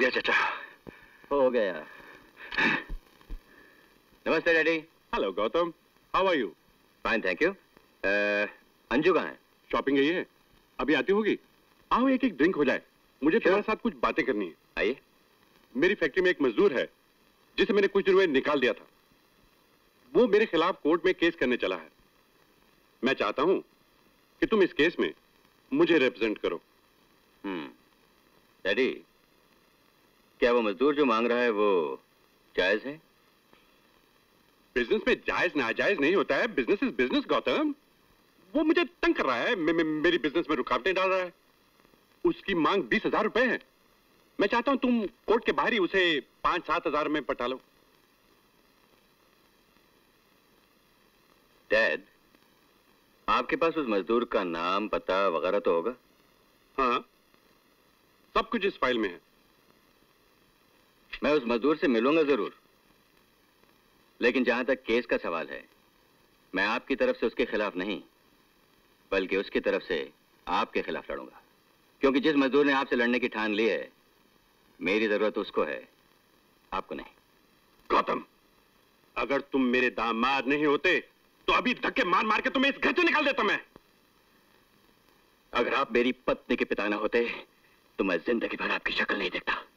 गया चाचा, हो गया। नमस्ते daddy. Hello Gautam, how are you? Fine thank you. Anju कहाँ है? शॉपिंग गई है, अभी आती होगी। आओ एक एक ड्रिंक हो जाए, मुझे तुम्हारे साथ कुछ बातें करनी है। आइए। मेरी फैक्ट्री में एक मजदूर है जिसे मैंने कुछ दिनों में निकाल दिया था। वो मेरे खिलाफ कोर्ट में केस करने चला है। मैं चाहता हूं कि तुम इस केस में मुझे रिप्रेजेंट करो। डैडी, क्या वो मजदूर जो मांग रहा है वो जायज है? बिजनेस में जायज नाजायज नहीं होता है, बिजनेस इज बिजनेस गौतम। वो मुझे तंग कर रहा है, मेरी बिजनेस में रुकावटें डाल रहा है। उसकी मांग 20,000 रुपए है। मैं चाहता हूं तुम कोर्ट के बाहर ही उसे 5-7 हजार में पटा लो। डैड, आपके पास उस मजदूर का नाम पता वगैरह तो होगा? हाँ, सब कुछ इस फाइल में है। मैं उस मजदूर से मिलूंगा जरूर, लेकिन जहां तक केस का सवाल है, मैं आपकी तरफ से उसके खिलाफ नहीं बल्कि उसकी तरफ से आपके खिलाफ लड़ूंगा। क्योंकि जिस मजदूर ने आपसे लड़ने की ठान ली है, मेरी जरूरत उसको है, आपको नहीं। गौतम, अगर तुम मेरे दामाद नहीं होते तो अभी धक्के मार मार के तुम्हें इस घर से निकाल देता मैं। अगर आप मेरी पत्नी के पिता न होते तो मैं जिंदगी भर आपकी शक्ल नहीं देखता।